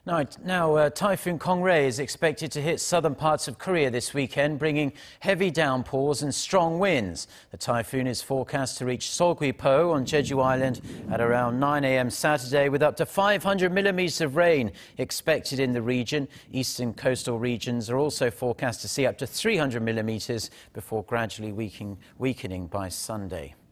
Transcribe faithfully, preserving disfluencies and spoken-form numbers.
Now, now uh, Typhoon Kong-rey is expected to hit southern parts of Korea this weekend, bringing heavy downpours and strong winds. The typhoon is forecast to reach Seogwipo on Jeju Island at around nine a m Saturday, with up to five hundred millimeters of rain expected in the region. Eastern coastal regions are also forecast to see up to three hundred millimeters before gradually weakening, weakening by Sunday.